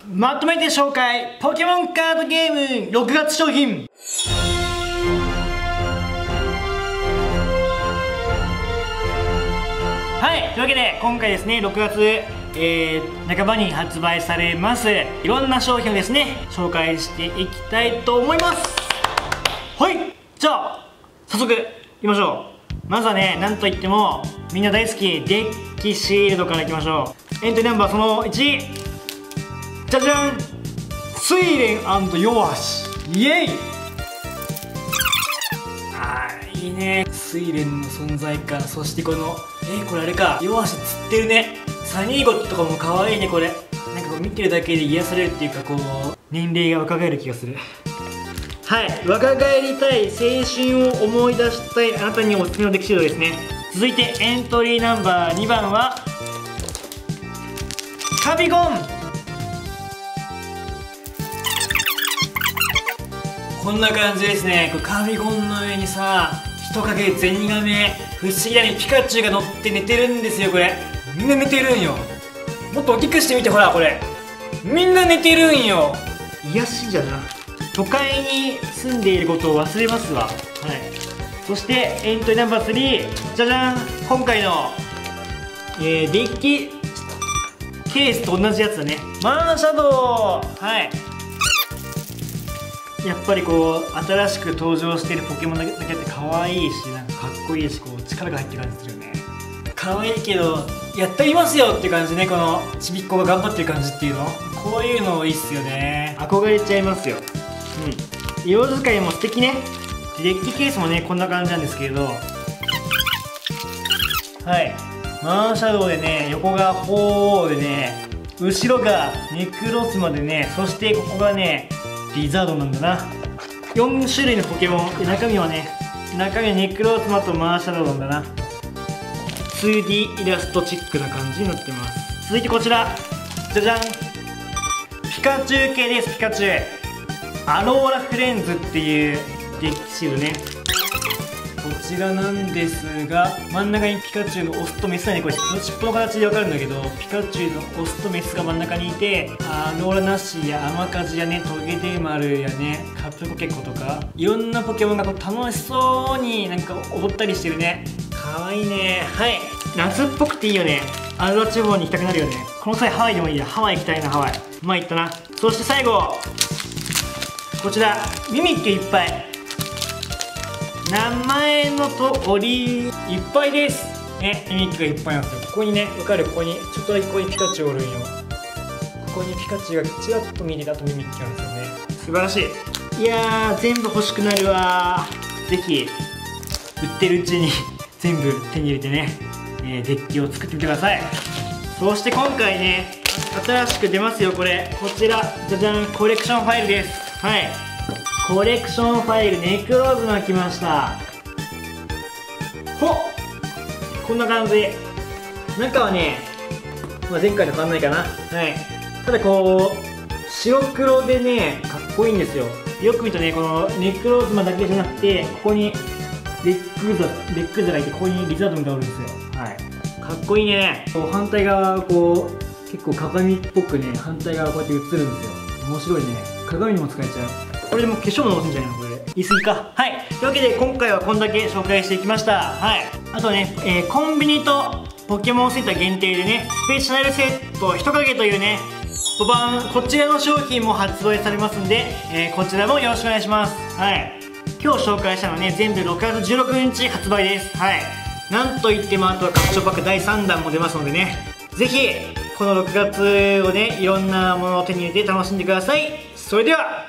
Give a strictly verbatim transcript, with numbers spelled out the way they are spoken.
まとめて紹介、ポケモンカードゲームろくがつ商品。はい、というわけで今回ですね、ろくがつ、えー、半ばに発売されますいろんな商品をですね紹介していきたいと思います。はい、じゃあ早速いきましょう。まずはね、なんといってもみんな大好きデッキシールドからいきましょう。エントリーナンバーそのいち、じゃじゃん、睡蓮ヨアシ、イエイ。あー、いいね、睡蓮の存在感。そしてこのえー、これあれか、ヨアシ釣ってるね。サニーゴとかも可愛いね。これなんかこう見てるだけで癒されるっていうか、こう年齢が若返る気がする。はい、若返りたい、青春を思い出したいあなたにおすすめのデッキシールドですね。続いてエントリーナンバーにばんはカビゴン。こんな感じですね。これカビゴンの上にさ、人影ゼニガメ、不思議なにピカチュウが乗って寝てるんですよ。これみんな寝てるんよ。もっと大きくしてみて、ほらこれみんな寝てるんよ。癒しじゃな。都会に住んでいることを忘れますわ。はい、そしてエントリーナンバースリー、じゃじゃん、今回の、えー、デッキケースと同じやつだね。マーシャドウ。はい、やっぱりこう新しく登場しているポケモンだけあって可愛いし、なんかかっこいいし、こう力が入ってる感じするよね。可愛いけどやってみますよっていう感じね。このちびっこが頑張ってる感じっていうの、こういうのいいっすよね。憧れちゃいますよ。うん、色使いも素敵ね。デッキケースもねこんな感じなんですけれど、はい、マーシャドウでね、横が鳳凰でね、後ろがネクロスマでね、そしてここがねリザードなんだな。よんしゅるいのポケモン、中身はね、中身はネクロスマとマーシャドウなんだな。 ツーディー イラストチックな感じになってます。続いてこちら、じゃじゃん、ピカチュウ系です。ピカチュウアローラフレンズっていうデッキシールね。こちらなんですが、真ん中にピカチュウのオスとメスがね、これ尻尾の形で分かるんだけど、ピカチュウのオスとメスが真ん中にいて、アローラナッシーやアマカジやね、トゲデマルやね、カプコケコとかいろんなポケモンがこう楽しそうになんか踊ったりしてるね。かわいいね。はい、夏っぽくていいよね。アロラ地方に行きたくなるよね。この際ハワイでもいいや。ハワイ行きたいな。ハワイまあ行ったな。そして最後こちら、ミミッキュいっぱい、名前の通りいっぱいですね。ミミッキュがいっぱいなんですよ。ここにね、わかる、ここにちょっとだけここにピカチュウおるんよ。ここにピカチュウがちらっと見れたとミミッキュなんですよね。素晴らしい。いやー、全部欲しくなるわー。ぜひ売ってるうちに全部手に入れてね、えー、デッキを作ってみてください。そして今回ね、新しく出ますよ。これこちら、じゃじゃん、コレクションファイルです。はい、コレクションファイルネクローズが来ました。ほっ、こんな感じ。中はね、まあ、前回と変わんないかな。はい、ただこう白黒でね、かっこいいんですよ。よく見るとね、このネクローズマだけじゃなくて、ここにレッグザレッグザがいて、ここにリザードンがおるんですよ。はい、かっこいいね。こう反対側こう結構鏡っぽくね、反対側こうやって映るんですよ。面白いね。鏡にも使えちゃう。これでも化粧も直すんじゃないのこれで。言い過ぎか。はい、というわけで今回はこんだけ紹介していきました。はい、あとね、えー、コンビニとポケモンセンター限定でね、スペシャルセット人影というね、ごばん、こちらの商品も発売されますんで、えー、こちらもよろしくお願いします。はい、今日紹介したのはね、全部ろくがつじゅうろくにち発売です。はい、なんといってもあとは拡張パックだいさんだんも出ますのでね、ぜひこのろくがつをね、いろんなものを手に入れて楽しんでください。それでは